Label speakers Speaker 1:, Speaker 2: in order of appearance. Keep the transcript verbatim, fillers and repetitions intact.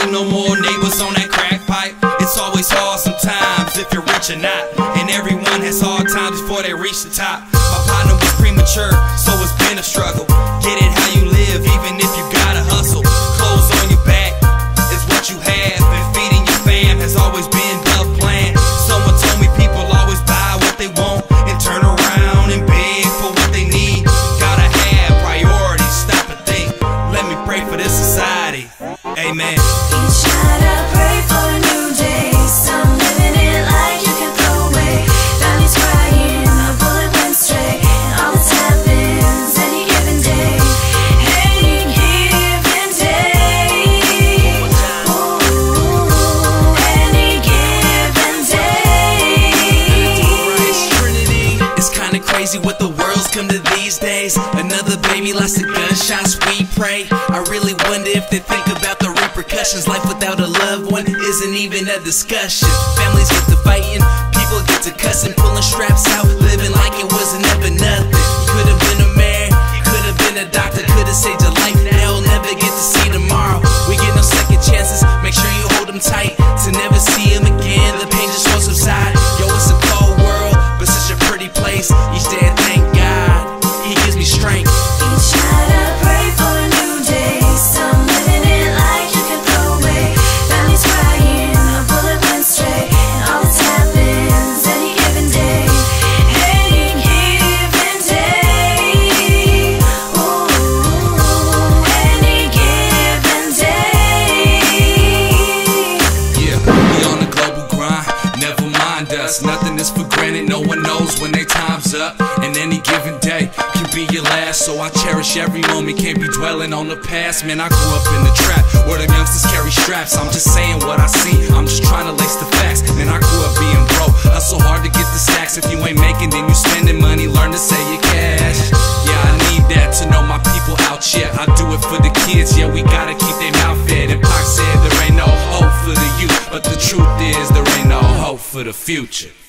Speaker 1: ain't no more neighbors on that crack pipe. It's always hard sometimes if you're rich or not, and everyone has hard times before they reach the top. My partner was premature, so it's been a struggle. Get it how you live, even if you gotta hustle. Clothes on your back is what you have, and feeding your fam has always been the plan. Someone told me people always buy what they want and turn around and beg for what they need. Gotta have priorities, stop and think. Let me pray for this society. Amen.
Speaker 2: Each night I pray for a new day. Some living it like you can throw away. Families crying, a bullet went straight, and all this happens any given day. Any given day. Ooh, any given day.
Speaker 1: It's kinda crazy what the world's come to these days. Another baby lost to gunshots, we pray. I really wonder if they think about the repercussions. Life without a loved one isn't even a discussion. Families get to fighting, people get to cussing, pulling straps out, living like it wasn't ever nothing. You could have been a mayor, you could have been a doctor, could have saved your life. They'll never get to see tomorrow. We get no second chances, make sure you hold them tight to never see them again. The pain just won't subside. Yo, it's a cold world, but such a pretty place. Each day I thank God, He gives me strength.
Speaker 2: Each night I pray for a new day. Some living it like you can throw away. Families crying, a bullet went straight, and all this happens any given day. Any given day. Ooh, any given day.
Speaker 1: Yeah, we on the global grind, never mind us. Nothing is for granted, no one knows when their time's up. And any given day can be your last, so I cherish every moment, can't be dwelling on the past. Man, I grew up in the trap, where them youngsters carry straps. I'm just saying what I see, I'm just trying to lace the facts. Man, I grew up being broke, hustle hard to get the stacks. If you ain't making, then you spending money, learn to save your cash. Yeah, I need that to know my people out, yeah. I do it for the kids, yeah, we gotta keep their mouth fed. And Pac said there ain't no hope for the youth, but the truth is there ain't no hope for the future.